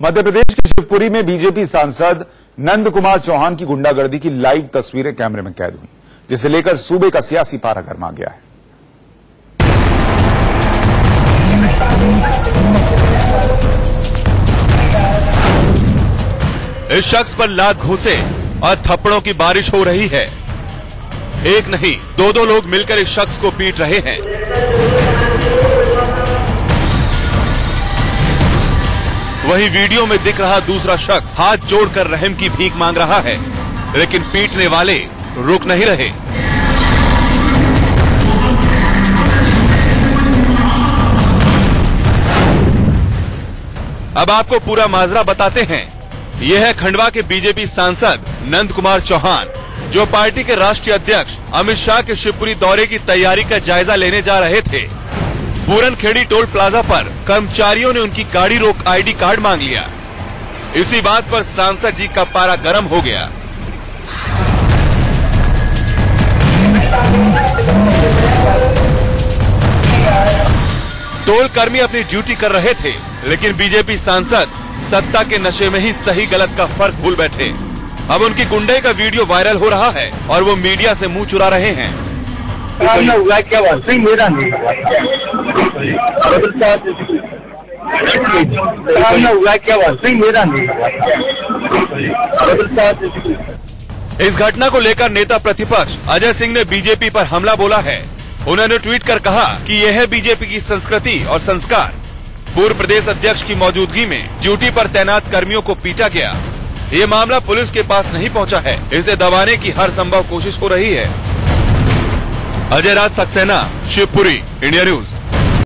मध्य प्रदेश के शिवपुरी में बीजेपी सांसद नंद कुमार चौहान की गुंडागर्दी की लाइव तस्वीरें कैमरे में कैद हुई, जिसे लेकर सूबे का सियासी पारा गर्मा गया है। इस शख्स पर लात घूंसे और थप्पड़ों की बारिश हो रही है। एक नहीं, दो लोग मिलकर इस शख्स को पीट रहे हैं। वही वीडियो में दिख रहा दूसरा शख्स हाथ जोड़कर रहम की भीख मांग रहा है, लेकिन पीटने वाले रुक नहीं रहे। अब आपको पूरा माजरा बताते हैं। यह है खंडवा के बीजेपी सांसद नंद कुमार चौहान, जो पार्टी के राष्ट्रीय अध्यक्ष अमित शाह के शिवपुरी दौरे की तैयारी का जायजा लेने जा रहे थे। पूरनखेड़ी टोल प्लाजा पर कर्मचारियों ने उनकी गाड़ी रोक आईडी कार्ड मांग लिया। इसी बात पर सांसद जी का पारा गर्म हो गया। टोल कर्मी अपनी ड्यूटी कर रहे थे, लेकिन बीजेपी सांसद सत्ता के नशे में ही सही गलत का फर्क भूल बैठे। अब उनकी गुंडे का वीडियो वायरल हो रहा है और वो मीडिया से मुंह चुरा रहे हैं। हुआ क्या बात नहीं, मेरा नहीं हुआ क्या बात नहीं, मेरा नहीं। इस घटना को लेकर नेता प्रतिपक्ष अजय सिंह ने बीजेपी पर हमला बोला है। उन्होंने ट्वीट कर कहा कि यह है बीजेपी की संस्कृति और संस्कार। पूर्व प्रदेश अध्यक्ष की मौजूदगी में ड्यूटी पर तैनात कर्मियों को पीटा गया। ये मामला पुलिस के पास नहीं पहुंचा है, इसे दबाने की हर संभव कोशिश हो रही है। Ajay Raj Saxena, Shivpuri, India news.